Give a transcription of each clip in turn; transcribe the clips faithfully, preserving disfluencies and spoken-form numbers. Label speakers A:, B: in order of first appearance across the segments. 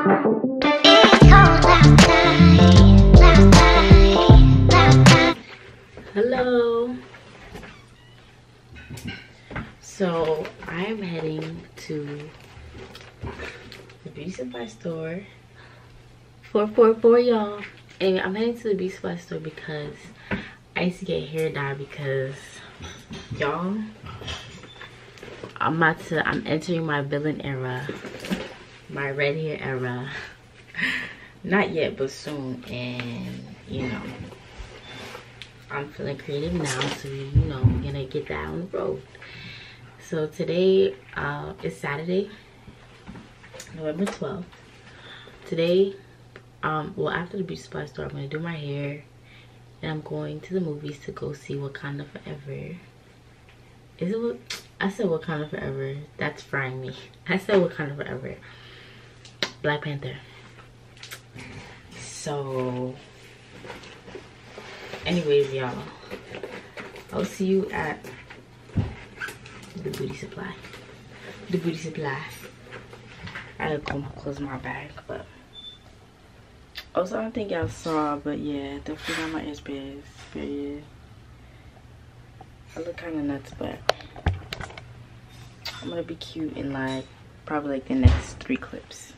A: Hello. So I'm heading to the beauty supply store. four four four, y'all. And I'm heading to the beauty supply store because I used to get hair dye because y'all, I'm about to I'm entering my villain era, my red hair era. Not yet, but soon. And you know, I'm feeling creative now, so you know we're gonna get that on the road. So today uh is Saturday, November twelfth. Today, um well, after the beauty supply store, I'm gonna do my hair, and I'm going to the movies to go see Wakanda Forever. Is it what I said? Wakanda Forever. That's frying me. I said Wakanda Forever. Black Panther. So anyways, y'all, I'll see you at the beauty supply. The beauty supply. I gotta go close my bag, but also I don't think y'all saw, but yeah, don't forget my earbuds. Period. I look kind of nuts, but I'm gonna be cute in like probably like the next three clips.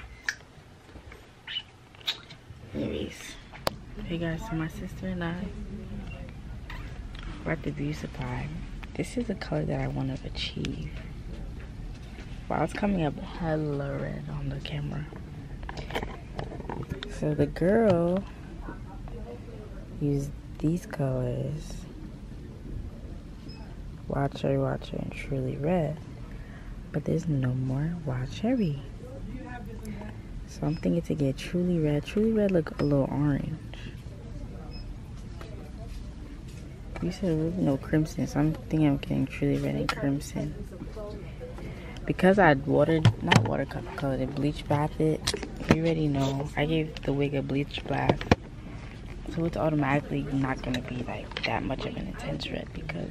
A: Anyways, hey guys, so my sister and I we're at the beauty supply. This is the color that I want to achieve. Wow, it's coming up hella red on the camera. So the girl used these colors, Wild Cherry, Wild Cherry, and Truly Red, but there's no more Wild Cherry. So I'm thinking to get Truly Red. Truly Red look a little orange. You said no crimson, so I'm thinking I'm getting Truly Red and crimson. Because I watered, not water colored it, bleach bathed it. You already know, I gave the wig a bleach bath. So it's automatically not going to be like that much of an intense red because,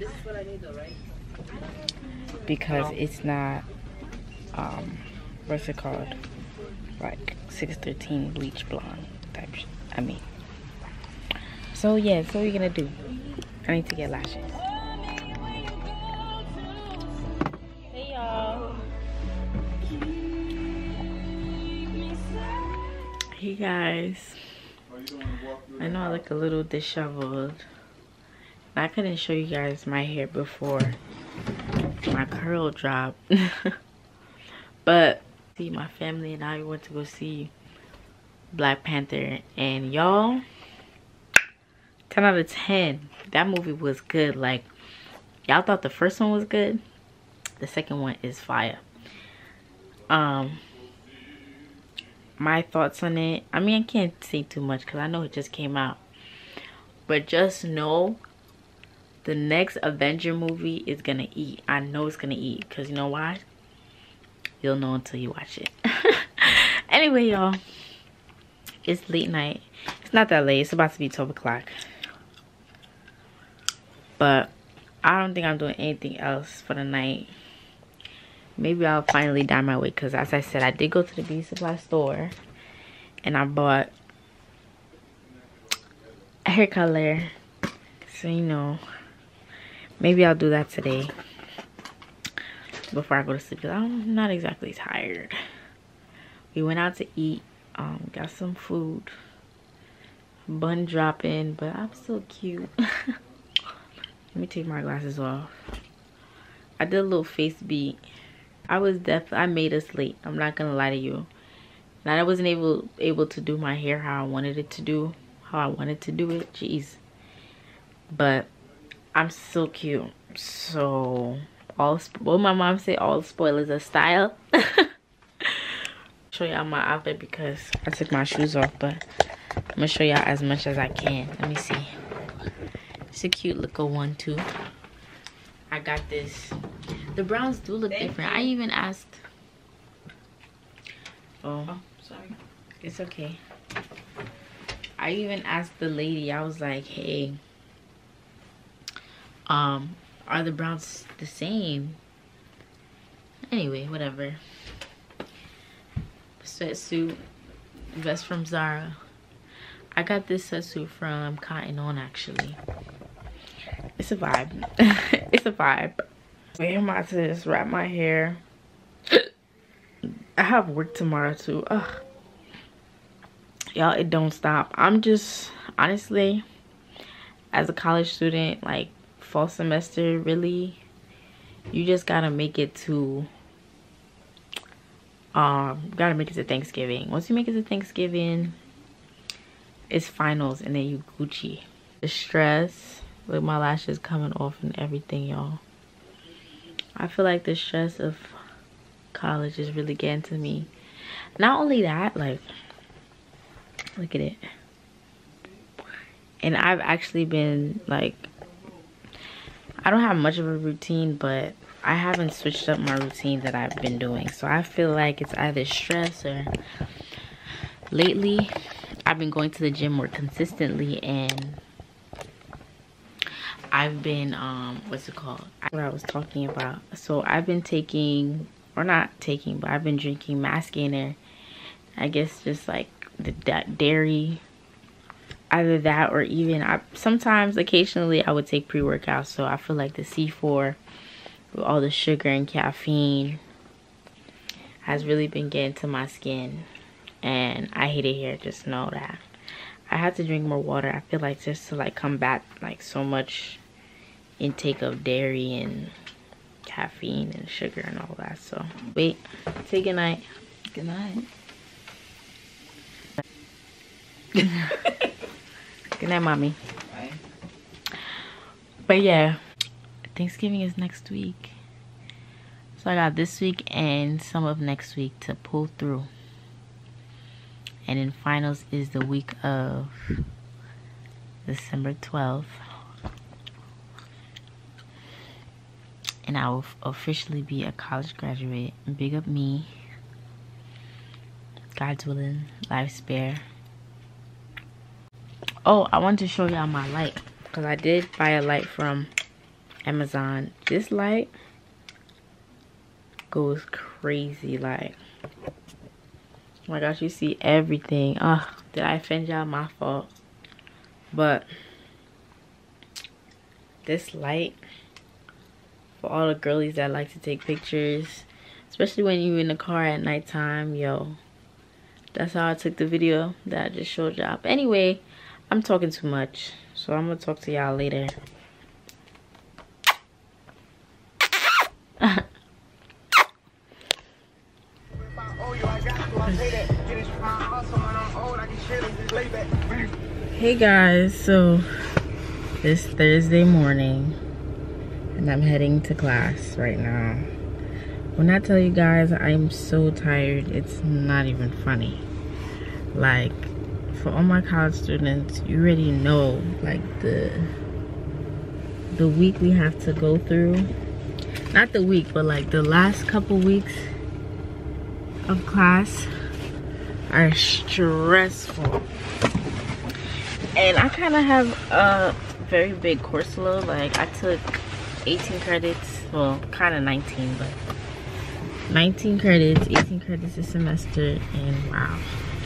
A: because it's not, um, what's it called? Like six thirteen bleach blonde type shit. I mean, so yeah, so what are you gonna do? I need to get lashes. Hey y'all. Hey guys. I know I look a little disheveled. I couldn't show you guys my hair before my curl drop. But see, my family and I went to go see Black Panther, and y'all, ten out of ten. That movie was good. Like, y'all thought the first one was good, the second one is fire. Um my thoughts on it, I mean, I can't say too much because I know it just came out, but just know the next Avenger movie is gonna eat. I know it's gonna eat, because you know why? You'll know until you watch it. Anyway, y'all, it's late night. It's not that late. It's about to be twelve o'clock. But I don't think I'm doing anything else for the night. Maybe I'll finally dye my wig, because as I said, I did go to the beauty supply store and I bought a hair color. So, you know, maybe I'll do that today before I go to sleep. I'm not exactly tired. We went out to eat, um got some food, bun dropping, but I'm so cute. Let me take my glasses off. I did a little face beat. I was definitely, I made us late, I'm not gonna lie to you. And I wasn't able able to do my hair how I wanted it to do, how I wanted to do it. Jeez. But I'm so cute. So all, what my mom said, all spoilers are style. Show y'all my outfit because I took my shoes off, but I'm gonna show y'all as much as I can. Let me see. It's a cute little one too. I got this. The browns do look Thank different. You. I even asked. Oh, oh, sorry. It's okay. I even asked the lady. I was like, "Hey, um, are the browns the same?" Anyway, whatever. sweatsuit vest from Zara. I got this sweatsuit from Cotton On actually. It's a vibe. It's a vibe. Wait, I'm about to just wrap my hair. I have work tomorrow too. Ugh. Y'all, it don't stop. I'm just, honestly, as a college student, like fall semester, really, you just gotta make it to, um, gotta make it to Thanksgiving. Once you make it to Thanksgiving, it's finals and then you Gucci. The stress with my lashes coming off and everything, y'all. I feel like the stress of college is really getting to me. Not only that, like, look at it. And I've actually been like, I don't have much of a routine, but I haven't switched up my routine that I've been doing. So I feel like it's either stress or lately I've been going to the gym more consistently, and I've been, um, what's it called? What I was talking about. So I've been taking, or not taking, but I've been drinking mass gainer. I guess just like the dairy, either that or even, I sometimes, occasionally, I would take pre-workout. So I feel like the C four with all the sugar and caffeine has really been getting to my skin. And I hate it here, just know that. I have to drink more water. I feel like just to like combat like so much intake of dairy and caffeine and sugar and all that. So wait, say good night. Good night. Good night, mommy. Bye. But yeah, Thanksgiving is next week. So I got this week and some of next week to pull through. And then finals is the week of December twelfth. And I will officially be a college graduate. Big up me. God's willing, life spare. Oh, I wanted to show y'all my light. Because I did buy a light from Amazon. This light goes crazy. Like, oh my gosh, you see everything. Ugh, did I offend y'all? My fault. But this light, for all the girlies that like to take pictures, especially when you're in the car at nighttime, yo, that's how I took the video that I just showed y'all. But anyway, I'm talking too much, so I'm gonna talk to y'all later. Hey guys, so it's Thursday morning and I'm heading to class right now. When I tell you guys I'm so tired, it's not even funny. Like, for all my college students, you already know like the the week we have to go through. Not the week, but like the last couple weeks of class are stressful. And I kind of have a very big course load. Like, I took eighteen credits, well, kind of nineteen, but nineteen credits, eighteen credits this semester, and wow.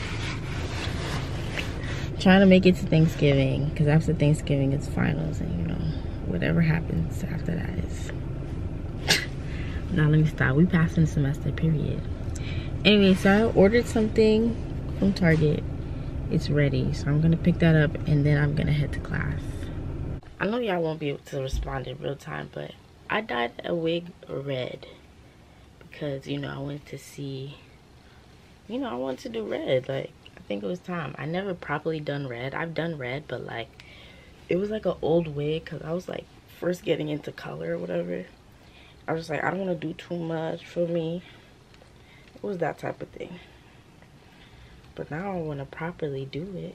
A: Trying to make it to Thanksgiving, because after Thanksgiving it's finals, and you know, whatever happens after that is... Now let me stop. We passing the semester, period. Anyway, so I ordered something from Target. It's ready, so I'm gonna pick that up and then I'm gonna head to class. I know y'all won't be able to respond in real time, but I dyed a wig red because, you know, I wanted to see, you know, I wanted to do red. Like, I think it was time. I never properly done red. I've done red, but like, it was like an old wig because I was like first getting into color or whatever. I was like, I don't want to do too much for me. It was that type of thing. But now I want to properly do it.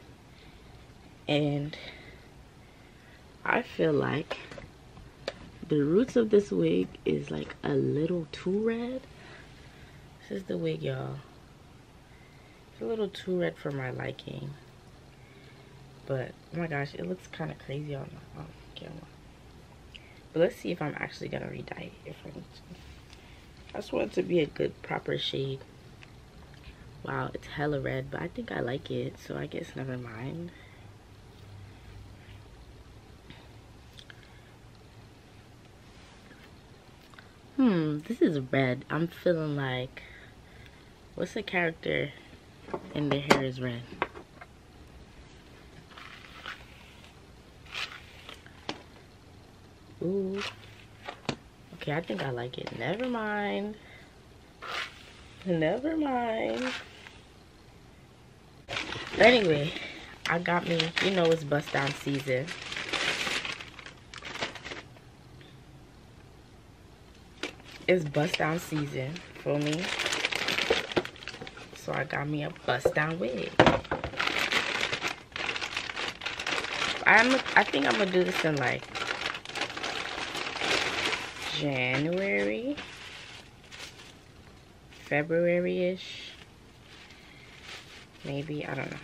A: And I feel like the roots of this wig is like a little too red. This is the wig, y'all. It's a little too red for my liking. But, oh my gosh, it looks kind of crazy on the on camera. But let's see if I'm actually going to re-dye it. If I, need to. I just want it to be a good, proper shade. Wow, it's hella red, but I think I like it, so I guess never mind. Hmm, this is red. I'm feeling like, what's the character and their hair is red? Ooh. Okay, I think I like it. Never mind. Never mind. But anyway, I got me, you know, it's bust down season. It's bust down season for me. So I got me a bust down wig. I'm, I think I'm gonna do this in like January, February-ish. Maybe, I don't know.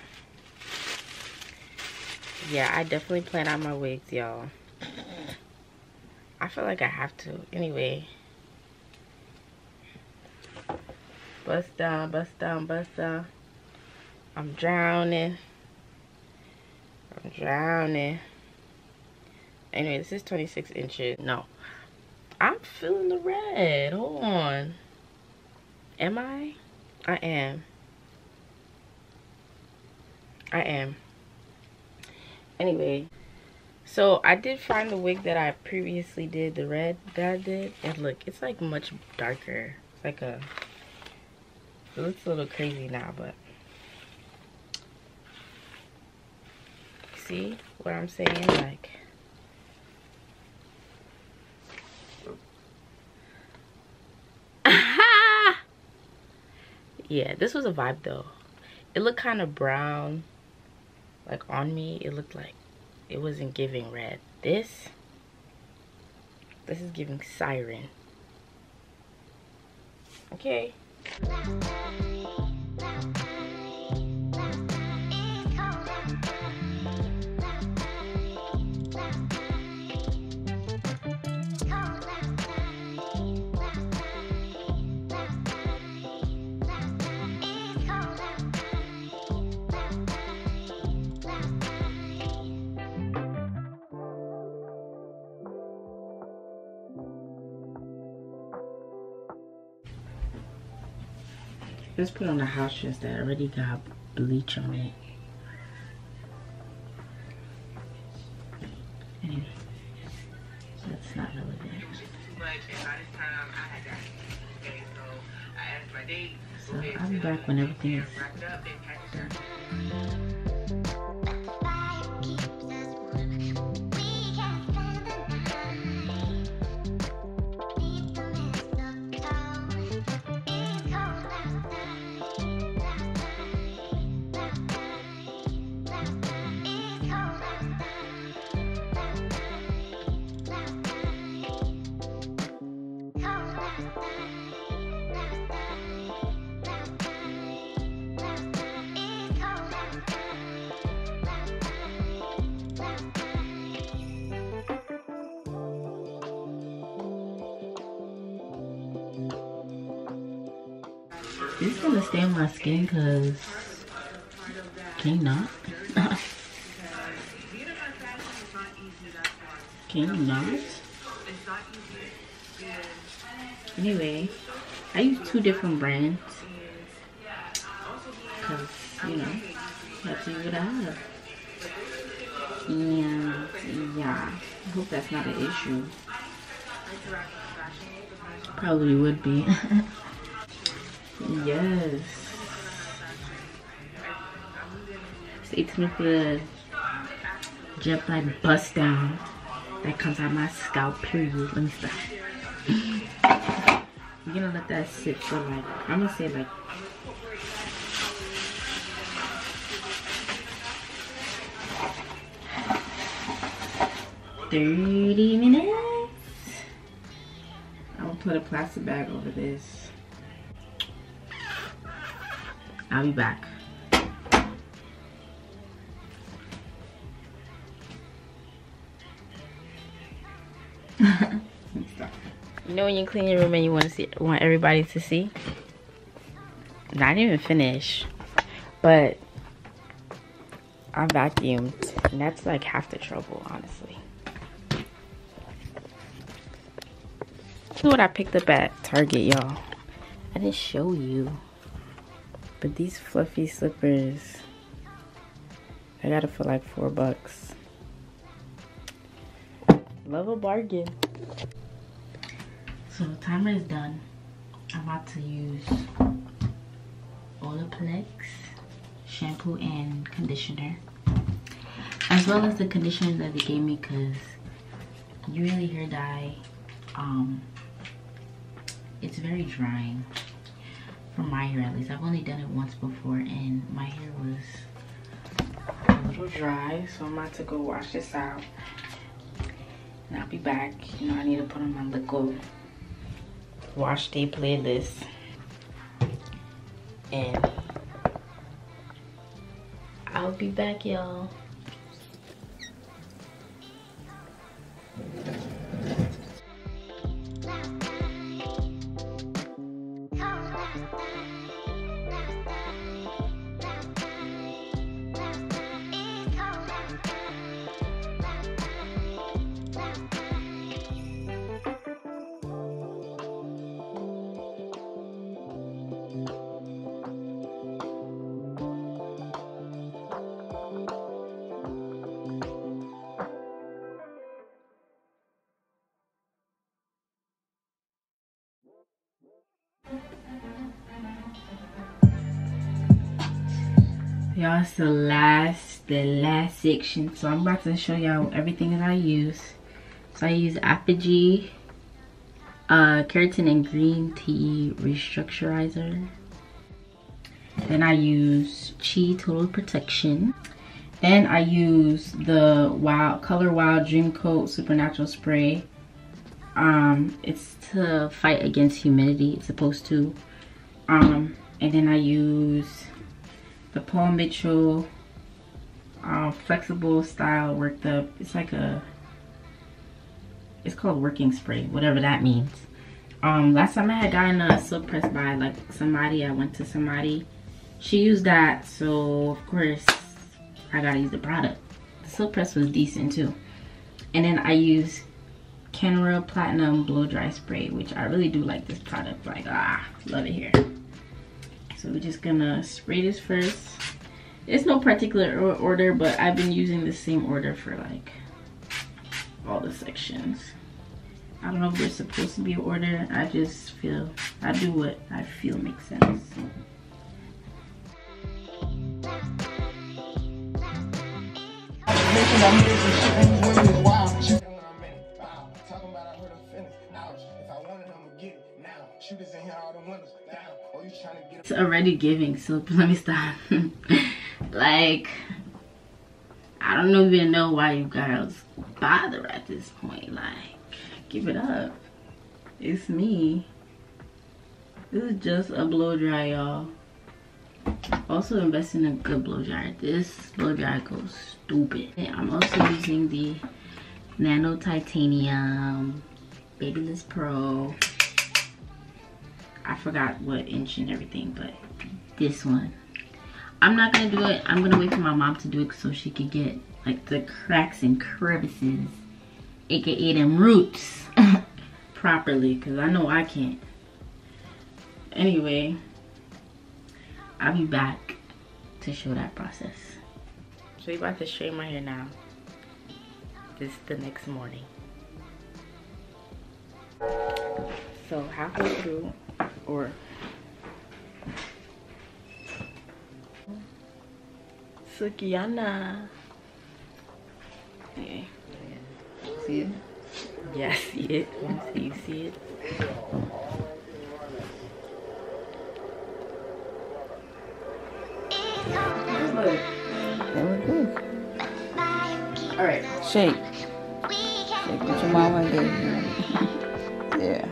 A: Yeah, I definitely plan out my wigs, y'all. I feel like I have to. Anyway. Bust down, bust down, bust down. I'm drowning. I'm drowning. Anyway, this is twenty-six inches. No. I'm feeling the red. Hold on. Am I? I am. I am. Anyway, so I did find the wig that I previously did, the red that I did, and look, it's like much darker. It's like a, it looks a little crazy now, but see what I'm saying? Like, yeah, this was a vibe though. It looked kind of brown, like on me. It looked like it wasn't giving red. This, this is giving siren. Okay. Let's put on the house dress that already got bleach on it. Anyway, so that's not relevant. So I'll be back when everything is done. This is gonna stay on my skin because can you not? Can you not? Anyway, I use two different brands because, you know, that's what I have. And yeah, I hope that's not an issue. Probably would be. Yes. Stay tuned for the jet black bust down that comes out my scalp, period. Let me stop. I'm gonna let that sit for like, I'm gonna say like thirty minutes. I'll put a plastic bag over this. I'll be back. You know when you clean your room and you want to see, want everybody to see? not even finished, but I vacuumed, and that's like half the trouble, honestly. This is what I picked up at Target, y'all. I didn't show you, but these fluffy slippers, I got it for like four bucks. Love a bargain. So the timer is done. I'm about to use Olaplex shampoo and conditioner, as well as the conditioner that they gave me, because usually hair dye, um, it's very drying. For my hair at least. I've only done it once before and my hair was a little dry, so I'm about to go wash this out. And I'll be back. You know, I need to put on my liquid wash day playlist. And I'll be back, y'all. Y'all, it's the last the last section, so I'm about to show y'all everything that I use. So I use Apogee uh keratin and green tea restructurizer. Then I use Chi Total Protection. Then I use the Wild Color Wild Dream Coat Supernatural Spray. Um it's to fight against humidity, it's supposed to. Um and then I use the Paul Mitchell uh, flexible style worked up. It's like a, it's called working spray, whatever that means. Um, last time I had gotten a silk press by like somebody, I went to somebody, she used that, so of course I gotta use the product. The silk press was decent too. And then I use Kenra Platinum Blow Dry Spray, which I really do like this product. Like, ah, love it here. So we're just gonna spray this first. It's no particular order, but I've been using the same order for like all the sections. I don't know if there's supposed to be an order. I just feel, I do what I feel makes sense. It's already giving, so let me stop. Like, I don't even know why you guys bother at this point. Like, give it up. It's me. This is just a blow dry, y'all. Also invest in a good blow dryer. This blow dryer goes stupid. And I'm also using the Nano Titanium Babyliss Pro. I forgot what inch and everything, but this one. I'm not gonna do it. I'm gonna wait for my mom to do it so she could get like the cracks and crevices, aka them roots, properly, because I know I can't. Anyway, I'll be back to show that process. So you're about to straighten my hair now. This is the next morning. So halfway through, or Sukiana. Yeah. See it? Yeah, I see it. Let me see you see it.
B: There we go.
A: Alright.
B: Shake. Shake what your mama did. Yeah.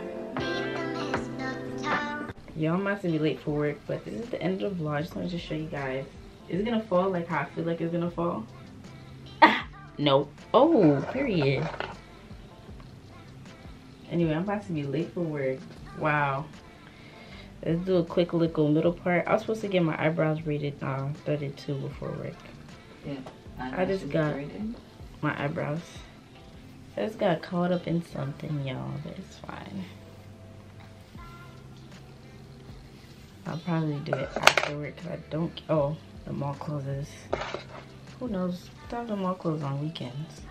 A: Y'all might be late for work, but this is the end of the vlog. I just wanted to show you guys. Is it gonna fall like how I feel like it's gonna fall? Ah, no. Oh, period. Anyway, I'm about to be late for work. Wow. Let's do a quick little middle part. I was supposed to get my eyebrows braided, uh, threaded too before work.
B: Yeah.
A: I just got my eyebrows. I just got caught up in something, y'all, but it's fine. I'll probably do it afterward because I don't. Oh, the mall closes. Who knows? Sometimes the mall closes on weekends.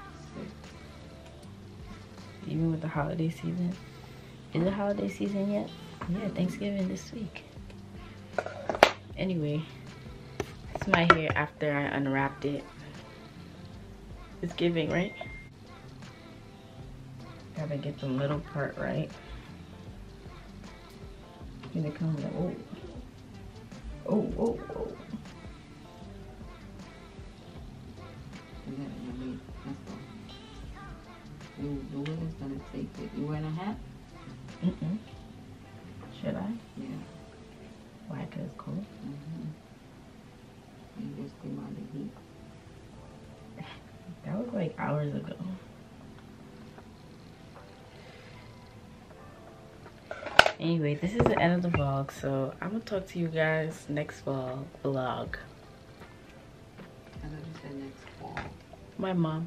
A: Even with the holiday season. Is it holiday season yet? Yeah, Thanksgiving this week. Anyway, it's my hair after I unwrapped it. It's giving, right? Gotta get the middle part right. Here it comes. Oh, oh, oh, oh.
B: You, the way it's gonna take it. You wearing a hat?
A: Mm-mm. Should I?
B: Yeah.
A: Why? Cause it's cold.
B: Mm-hmm. You just came out of the heat.
A: That was like hours ago. Anyway, this is the end of the vlog, so I'm gonna talk to you guys next vlog. Vlog.
B: I thought you said next fall.
A: My mom.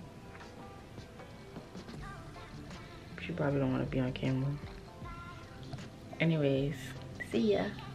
A: She probably don't want to be on camera. Anyways, see ya.